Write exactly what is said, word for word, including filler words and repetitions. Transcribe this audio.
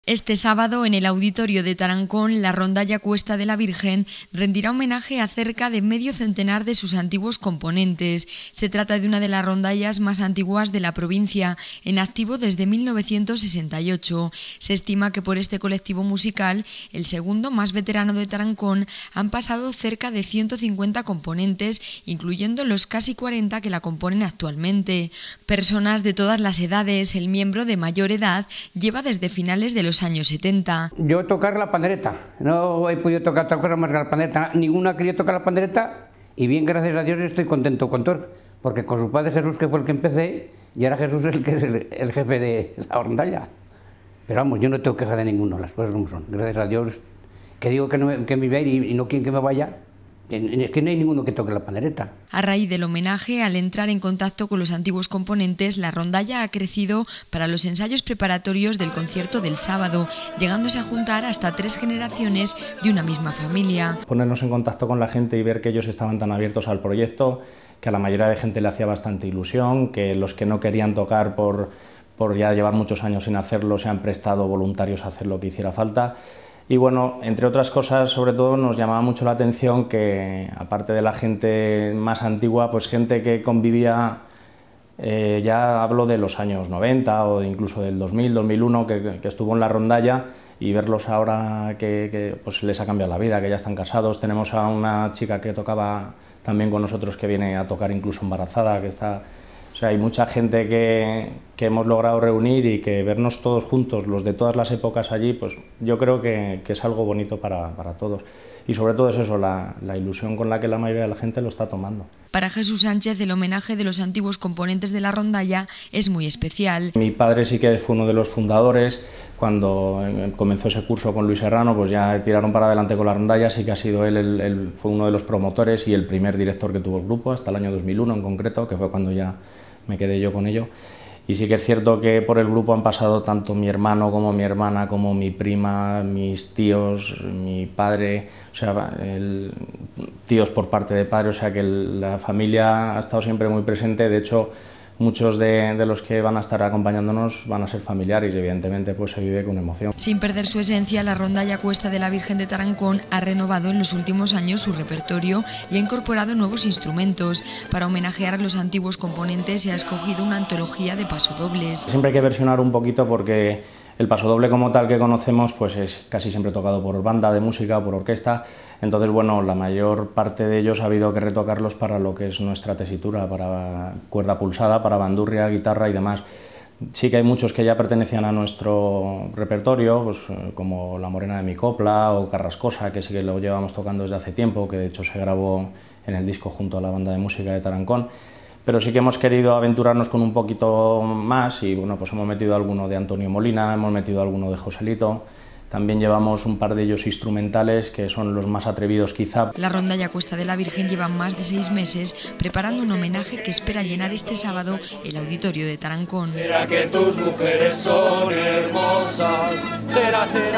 Este sábado, en el auditorio de Tarancón, la rondalla Cuesta de la Virgen rendirá homenaje a cerca de medio centenar de sus antiguos componentes. Se trata de una de las rondallas más antiguas de la provincia, en activo desde mil novecientos sesenta y ocho. Se estima que por este colectivo musical, el segundo más veterano de Tarancón, han pasado cerca de ciento cincuenta componentes, incluyendo los casi cuarenta que la componen actualmente. Personas de todas las edades, el miembro de mayor edad lleva desde finales de los años setenta. Yo tocar la pandereta, no he podido tocar otra cosa más que la pandereta, ninguna quería tocar la pandereta y bien, gracias a Dios estoy contento con todo, porque con su padre Jesús, que fue el que empecé, y ahora Jesús es el que es el, el jefe de la rondalla. Pero vamos, yo no tengo queja de ninguno, las cosas como son, gracias a Dios, que digo que, no, que me voy a ir y no quieren que me vaya. Es que no hay ninguno que toque la pandereta. A raíz del homenaje, al entrar en contacto con los antiguos componentes, la rondalla ha crecido para los ensayos preparatorios del concierto del sábado, llegándose a juntar hasta tres generaciones de una misma familia. Ponernos en contacto con la gente y ver que ellos estaban tan abiertos al proyecto, que a la mayoría de gente le hacía bastante ilusión, que los que no querían tocar por, por ya llevar muchos años sin hacerlo se han prestado voluntarios a hacer lo que hiciera falta. Y bueno, entre otras cosas, sobre todo nos llamaba mucho la atención que, aparte de la gente más antigua, pues gente que convivía, eh, ya hablo de los años noventa o incluso del dos mil, dos mil uno, que, que estuvo en la rondalla, y verlos ahora que, que pues les ha cambiado la vida, que ya están casados. Tenemos a una chica que tocaba también con nosotros, que viene a tocar incluso embarazada, que está... O sea, hay mucha gente que, que hemos logrado reunir, y que vernos todos juntos, los de todas las épocas allí, pues yo creo que, que es algo bonito para, para todos. Y sobre todo es eso, la, la ilusión con la que la mayoría de la gente lo está tomando. Para Jesús Sánchez, el homenaje de los antiguos componentes de la rondalla es muy especial. Mi padre sí que fue uno de los fundadores. Cuando comenzó ese curso con Luis Serrano, pues ya tiraron para adelante con la rondalla. Sí que ha sido él, el, el, fue uno de los promotores y el primer director que tuvo el grupo, hasta el año dos mil uno en concreto, que fue cuando ya me quedé yo con ello. Y sí que es cierto que por el grupo han pasado tanto mi hermano como mi hermana, como mi prima, mis tíos, mi padre, o sea, el, tíos por parte de padre, o sea que el, la familia ha estado siempre muy presente. De hecho, muchos de, de los que van a estar acompañándonos van a ser familiares y evidentemente pues se vive con emoción. Sin perder su esencia, la rondalla Cuesta de la Virgen de Tarancón ha renovado en los últimos años su repertorio y ha incorporado nuevos instrumentos. Para homenajear a los antiguos componentes se ha escogido una antología de pasodobles. Siempre hay que versionar un poquito, porque el pasodoble como tal que conocemos pues es casi siempre tocado por banda de música o por orquesta. Entonces, bueno, la mayor parte de ellos ha habido que retocarlos para lo que es nuestra tesitura, para cuerda pulsada, para bandurria, guitarra y demás. Sí que hay muchos que ya pertenecían a nuestro repertorio, pues como La Morena de mi Copla o Carrascosa, que sí que lo llevamos tocando desde hace tiempo, que de hecho se grabó en el disco junto a la banda de música de Tarancón. Pero sí que hemos querido aventurarnos con un poquito más y bueno, pues hemos metido alguno de Antonio Molina, hemos metido alguno de Joselito. También llevamos un par de ellos instrumentales, que son los más atrevidos quizá. La rondalla Cuesta de la Virgen lleva más de seis meses preparando un homenaje que espera llenar este sábado el auditorio de Tarancón. Será que tus mujeres son hermosas, será, será